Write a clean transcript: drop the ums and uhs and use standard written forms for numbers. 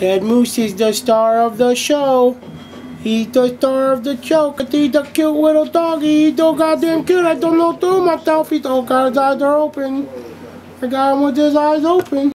Ted Moose is the star of the show. He's the star of the show. He's the cute little doggy. He's so goddamn cute. I don't know to myself. He's, oh God, his eyes are open. I got him with his eyes open.